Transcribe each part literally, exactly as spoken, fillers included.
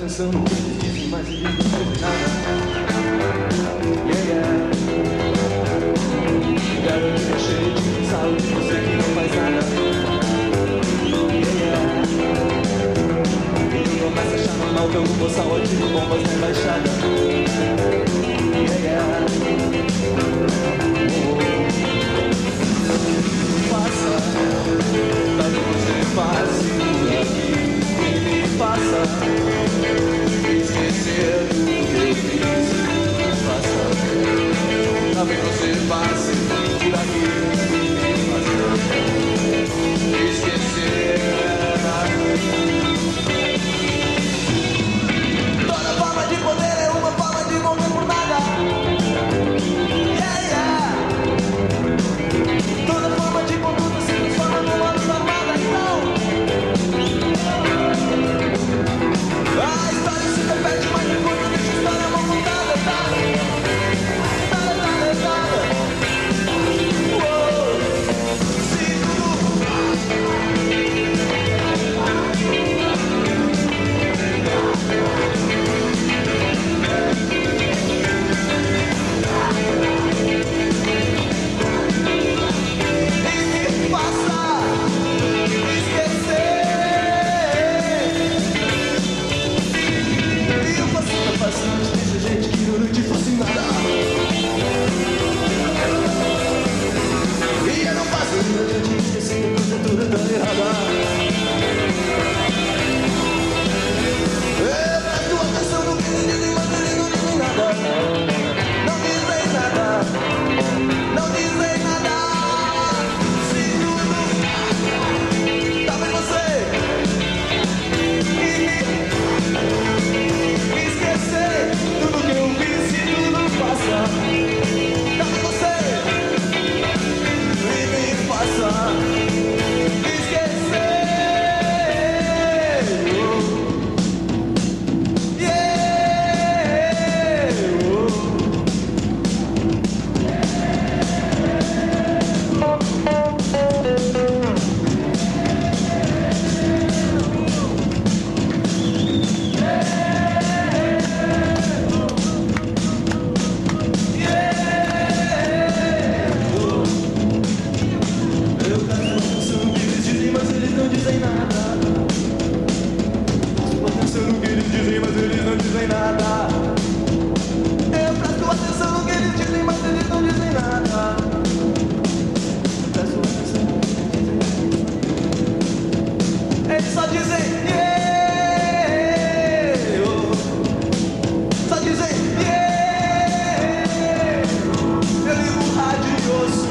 atenção no que eles dizem, mas eles não dizem nada. Yeah, yeah. Garotinha cheia de sal de você que não faz nada. Yeah, yeah. E tu começa a achar normal que algum boçal atira bombas na embaixada. Yeah, yeah. Oh. Faça, talvez você passe por aqui e me faça esquecer do que eu fiz. Faça, talvez você passe por aqui e me faça esquecer. Toda forma de poder é uma forma de morrer por nada. Yeah, yeah. Toda forma de conduta se transforma numa luta armada, então. A história se repete, mas depois deixa a história mal contada, tá? Nada, nada, nada. Uou. Se tudo deixa gente que não te fosse nada. E eu não faço nada de esquecer que a coisa toda tá errada. Eu presto atenção no que eles dizem, mas eles não dizem nada. Não dizem nada. Não dizem nada. Se tudo talvez você esquecer tudo que eu fiz e tudo passa. Talvez você me faça esquecer. Oh. Yeah. Oh. Não dizem nada. Presto atenção no que eles dizem, mas eles não dizem nada. Eu presto atenção no que eles dizem, mas eles não dizem nada. Presto atenção no que eles dizem. Eles só dizem yeah. Oh. Só dizem yeah. Eu ligo o radioso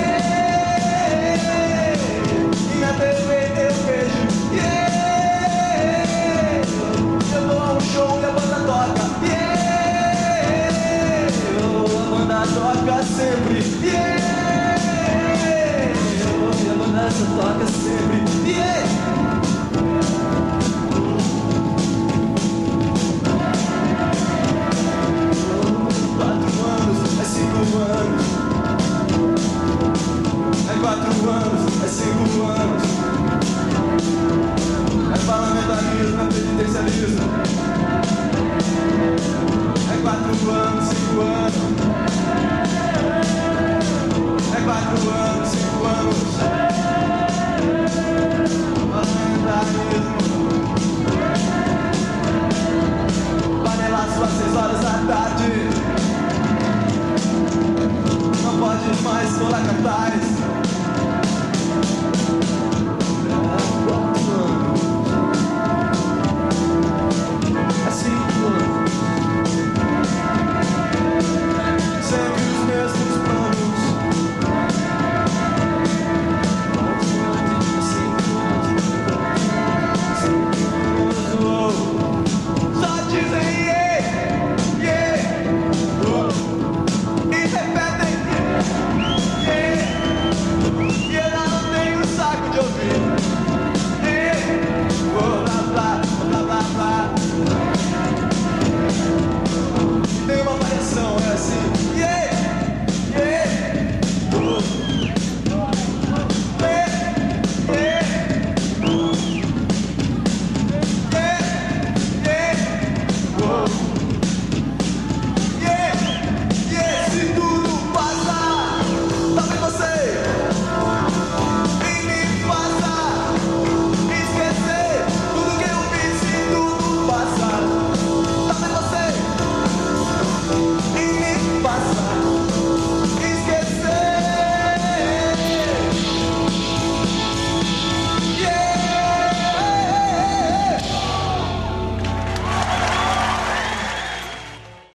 yeah. E na T V eu vejo, yeah. Eu vou a um show e a banda toca, yeah. A banda toca sempre, yeah. E a banda só toca sempre, yeah. Quatro anos, é cinco anos. É quatro anos, é cinco anos.